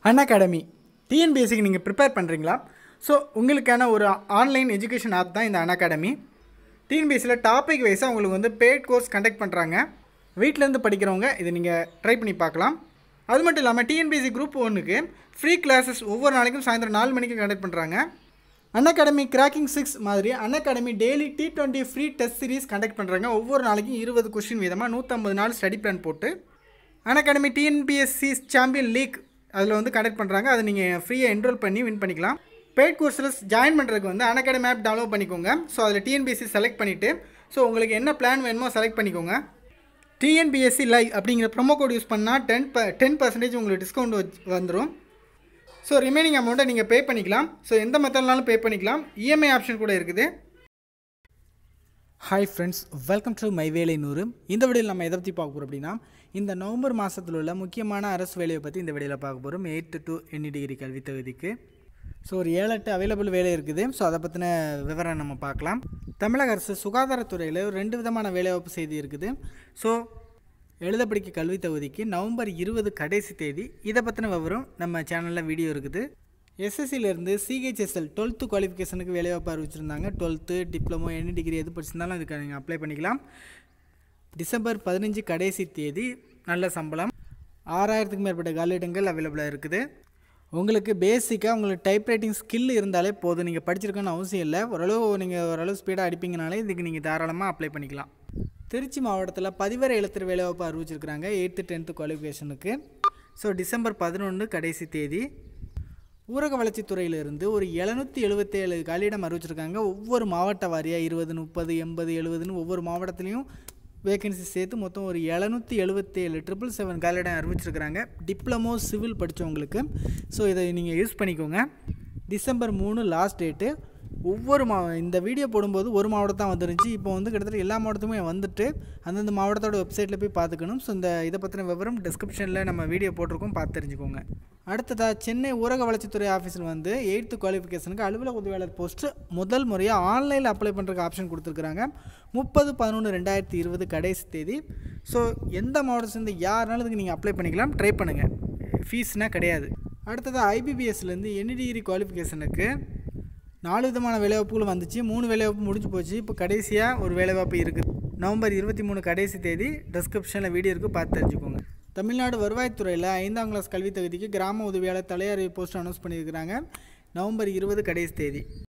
Unacademy டிஎன்பிஎஸ்சிக்கு நீங்கள் prepare பண்ணுறீங்களா? So உங்களுக்கான ஒரு ஆன்லைன் எஜுகேஷன் ஆப் தான் இந்த Unacademy. டிஎன்பிஎஸ்சியில் டாபிக் வைஸாக உங்களுக்கு வந்து பெய்ட் கோர்ஸ் கண்டக்ட் பண்ணுறாங்க. வீட்டிலேருந்து படிக்கிறவங்க இதை நீங்கள் ட்ரை பண்ணி பார்க்கலாம். அது மட்டும் இல்லாமல் டிஎன்பிஎஸ்சி குரூப் 1க்கு ஃப்ரீ கிளாஸஸ் ஒவ்வொரு நாளைக்கும் சாயந்தரம் 4 மணிக்கு கண்டக்ட் பண்ணுறாங்க. Unacademy கிராக்கிங் 6 மாதிரி Unacademy daily T20 free test series conduct பண்ணுறாங்க. ஒவ்வொரு நாளைக்கும் 20 கொஸ்டின் வீதமாக 150 நாள் ஸ்டடி பிளான் போட்டு Unacademy டிஎன்பிஎஸ்சி சாம்பியன் லீக் அதில் வந்து கண்டக்ட் பண்ணுறாங்க. அதை நீங்கள் ஃப்ரீயாக என்ரோல் பண்ணி வின் பண்ணிக்கலாம். பெய்ட் கோர்ஸில் ஜாயின் பண்ணுறதுக்கு வந்து Unacademy ஆப் டவுன்லோட் பண்ணிக்கோங்க. ஸோ அதில் டிஎன்பிஎஸ்சி செலக்ட் பண்ணிவிட்டு ஸோ உங்களுக்கு என்ன பிளான் வேணுமோ செலக்ட் பண்ணிக்கோங்க. டிஎன்பிஎஸ்சி லைவ் அப்படிங்கிற ப்ரோமோ கோட் யூஸ் பண்ணால் 10% உங்களுக்கு டிஸ்கவுண்ட் வந்துடும். ஸோ ரிமைனிங் அமௌண்ட்டை நீங்கள் பே பண்ணிக்கலாம். ஸோ எந்த மெத்தட்னாலும் பே பண்ணிக்கலாம். இஎம்ஐ ஆப்ஷன் கூட இருக்குது. Hi friends, welcome to my வேலை 100. இந்த வீடியோவில் நம்ம எதை பற்றி பார்க்க போகிறோம் அப்படின்னா, இந்த நவம்பர் மாதத்தில் உள்ள முக்கியமான அரசு வேலையை பற்றி இந்த வீடியோவில் பார்க்க போகிறோம். 8th to 10 டிகிரி கல்வி தகுதிக்கு ஸோ ஒரு 7-8 அவைலபிள் வேலை இருக்குது. ஸோ அதை பற்றின விவரம் நம்ம பார்க்கலாம். தமிழக அரசு சுகாதாரத்துறையில் 2 விதமான வேலைவாய்ப்பு செய்தி இருக்குது. ஸோ எழுத படிக்க கல்வி தகுதிக்கு நவம்பர் 20 கடைசி தேதி. இதை பற்றின விவரம் நம்ம சேனலில் வீடியோ இருக்குது. எஸ்எஸ்சிலேருந்து சிஹெச்எஸ்எல் 12th குவாலிஃபிகேஷனுக்கு வேலைவாய்ப்பு அறிவிச்சிருந்தாங்க. 12th டிப்ளமோ எனி டிகிரி எது படிச்சிருந்தாலும் அதுக்கு நீங்கள் அப்ளை பண்ணிக்கலாம். டிசம்பர் 15 கடைசி தேதி. நல்ல சம்பளம். 6000க்கும் மேற்பட்ட காலியிடங்கள் அவைலபிளாக இருக்குது. உங்களுக்கு பேசிக்காக உங்களுக்கு டைப்ரைட்டிங் ஸ்கில் இருந்தாலே போதும். நீங்கள் படிச்சிருக்கணும்னு அவசியம் இல்லை. ஓரளவு ஸ்பீடாக அடிப்பீங்கனாலே இதுக்கு நீங்கள் தாராளமாக அப்ளை பண்ணிக்கலாம். திருச்சி மாவட்டத்தில் பதிவரை எழுத்துற வேலைவாய்ப்பு அறிவிச்சிருக்கிறாங்க 8th 10th குவாலிஃபிகேஷனுக்கு. ஸோ டிசம்பர் 11 கடைசி தேதி. ஊரக வளர்ச்சித்துறையிலிருந்து ஒரு 777 காலியிடம் அறிவிச்சிருக்காங்க. ஒவ்வொரு மாவட்ட வாரியாக 20, 30, 80, 70ன்னு ஒவ்வொரு மாவட்டத்துலேயும் வேகன்சி சேர்த்து மொத்தம் ஒரு 777 777 காலியிடம் அறிவிச்சிருக்கிறாங்க. Diploma civil படித்தவங்களுக்கு. ஸோ இதை நீங்கள் யூஸ் பண்ணிக்கோங்க. December 3 last date. ஒவ்வொரு இந்த வீடியோ போடும்போது ஒரு மாவட்டம் தான் வந்துருந்துச்சு. இப்போ வந்து கிட்டத்தட்ட எல்லா மாவட்டத்துமே வந்துட்டு அந்தந்த மாவட்டத்தோட வெப்சைட்டில் போய் பார்த்துக்கணும். ஸோ இதை பற்றின விவரம் டிஸ்கிரிப்ஷனில் நம்ம வீடியோ போட்டிருக்கோம், பார்த்து தெரிஞ்சுக்கோங்க. அடுத்ததாக சென்னை ஊரக வளர்ச்சித்துறை ஆஃபீஸில் வந்து 8th குவாலிஃபிகேஷனுக்கு அலுவலக உதவியாளர் போஸ்ட்டு முதல் முறையாக ஆன்லைனில் அப்ளை பண்ணுறதுக்கு ஆப்ஷன் கொடுத்துருக்குறாங்க. 30/11/2020 கடைசி தேதி. ஸோ எந்த மாவட்டத்தில் இருந்து யாருனாலும் இதுக்கு நீங்கள் அப்ளை பண்ணிக்கலாம். ட்ரை பண்ணுங்கள். ஃபீஸ்னால் கிடையாது. அடுத்ததாக ஐபிபிஎஸ்லேருந்து எனி டிகிரி குவாலிஃபிகேஷனுக்கு 4 விதமான வேலைவாய்ப்புகள் வந்துச்சு. 3 வேலைவாய்ப்பு முடிஞ்சு போச்சு. இப்போ கடைசியாக ஒரு வேலைவாய்ப்பு இருக்குது. நவம்பர் 23 கடைசி தேதி. டிஸ்கிரிப்ஷனில் வீடியோ இருக்குது, பார்த்து தெரிஞ்சுக்கோங்க. தமிழ்நாடு வருவாய்த்துறையில் 5ஆம் கிளாஸ் கல்வி தகுதிக்கு கிராம உதவியாளர் தலையறிவு போஸ்ட் அனௌன்ஸ் பண்ணியிருக்கிறாங்க. நவம்பர் 20 கடைசி தேதி.